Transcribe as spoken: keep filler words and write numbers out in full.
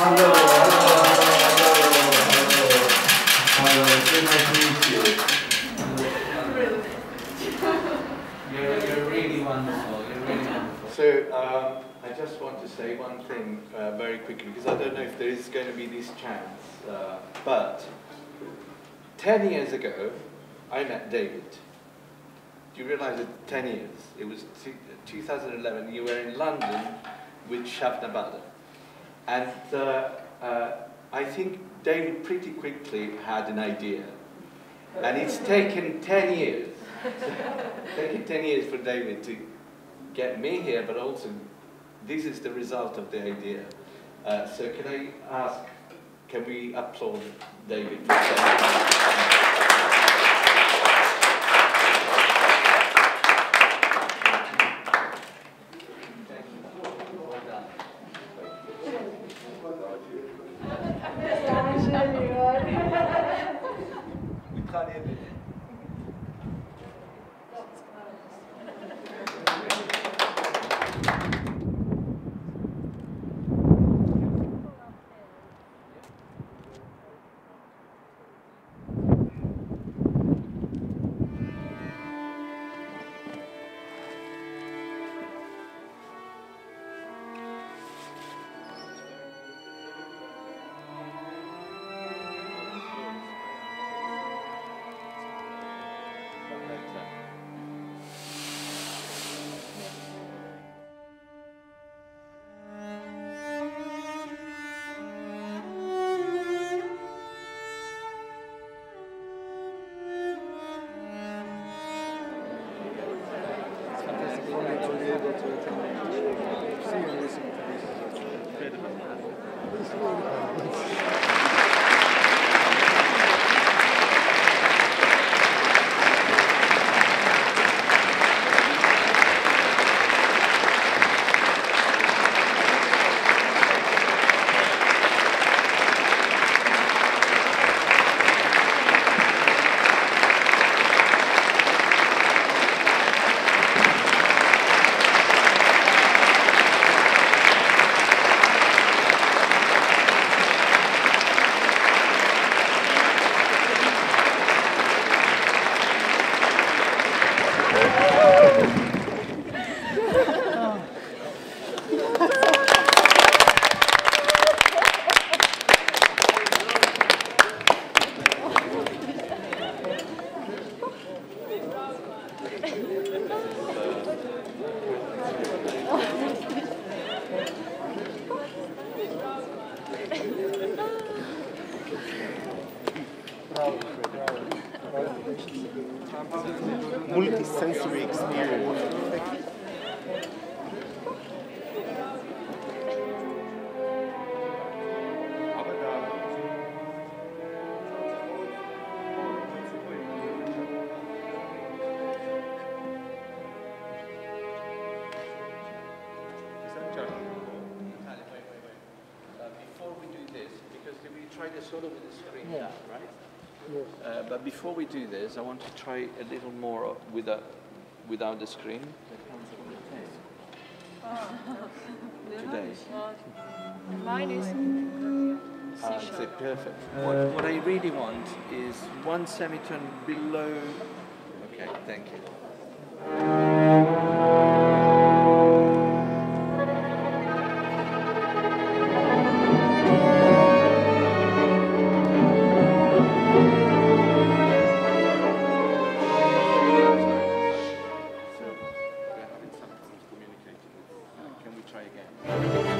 Hello, hello, hello, hello, hello. It's very nice to meet you. You're, you're really wonderful. You're really wonderful. So um, I just want to say one thing uh, very quickly, because I don't know if there is going to be this chance, uh, but ten years ago, I met David. Do you realize that ten years? It was two thousand eleven, you were in London with Shabna Badr. And uh, uh, I think David pretty quickly had an idea. And it's taken ten years. It's taken ten years for David to get me here, but also this is the result of the idea. Uh, so can I ask, can we applaud David for that? Multi-sensory experience. Before we do this, because we tried a solo with the screen, Yeah. right? Yes. Uh, but before we do this, I want to try a little more without, without the screen. Today. Mine is Ah, c'est perfect. What, what I really want is one semitone below. Okay, thank you. So we're having some problems communicating. Can we try again?